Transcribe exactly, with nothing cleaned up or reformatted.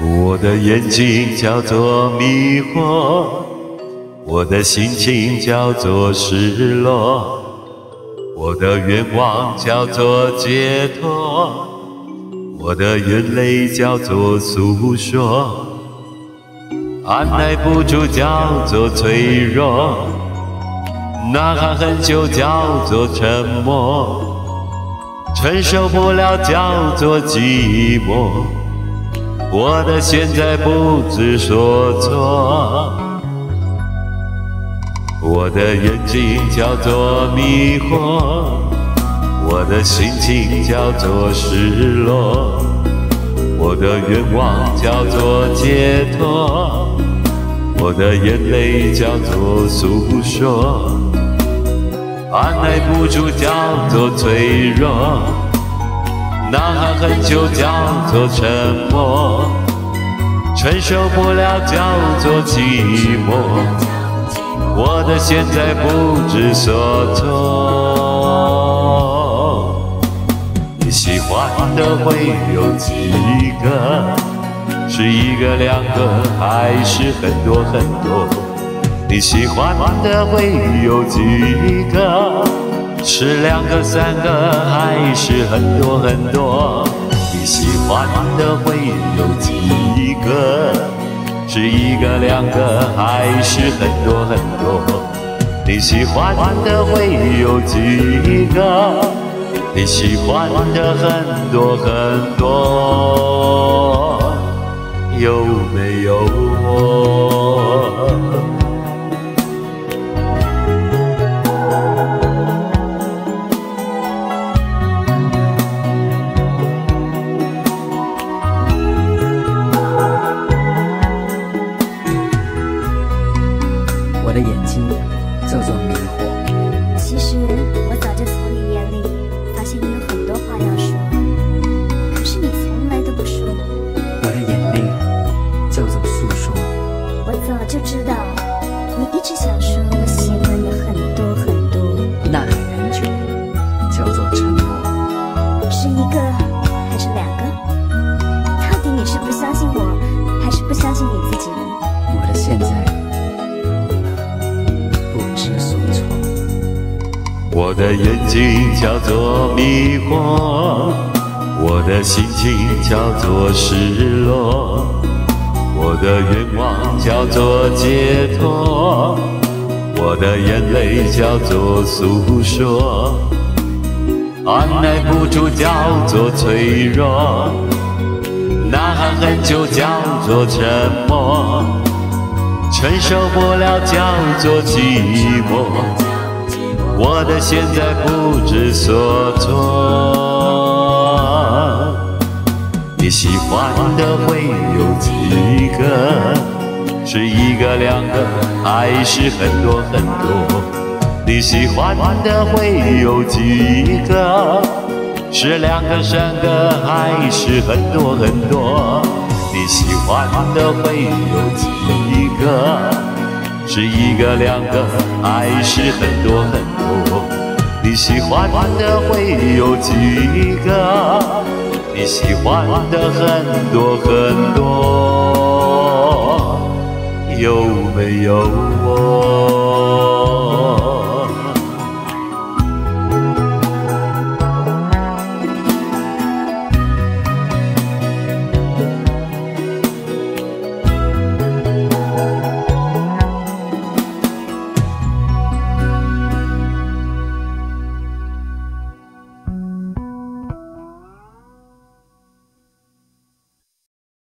我的眼睛叫做迷惑，我的心情叫做失落，我的愿望叫做解脱，我的眼泪叫做诉说，按耐不住叫做脆弱，呐喊很久叫做沉默，承受不了叫做寂寞，我的现在不知所措。我的眼睛叫做迷惑，我的心情叫做失落，我的愿望叫做解脱，我的眼泪叫做诉说，按耐不住叫做脆弱，呐喊很久叫做沉默，承受不了叫做寂寞，我的现在不知所措。你喜欢的会有几个？是一个两个还是很多很多？你喜欢的会有几个？是两个三个还是很多很多？你喜欢的会有几个？是一个两个还是很多很多？你喜欢的会有几个？你喜欢的很多很多，有没有我？ 我的眼睛叫做迷惑。 其实我早就从你眼里发现你有很多话要说，可是你从来都不说。 我的眼泪叫做诉说。 我早就知道你一直想说我喜欢的很多很多。 呐喊很久叫做沉默。 是一个还是两个？到底你是不相信我，还是不相信你自己？ 我的现在我的眼睛叫做迷惑，我的心情叫做失落，我的愿望叫做解脱，我的眼泪叫做诉说，按耐不住叫做脆弱，呐喊很久叫做沉默，承受不了叫做寂寞，我的现在不知所措。你喜欢的会有几个？是一个两个还是很多很多？你喜欢的会有几个？是两个三个还是很多很多？你喜欢的会有几个？是一个两个还是很多很多？你喜欢的会有几个？你喜欢的很多很多，有没有我？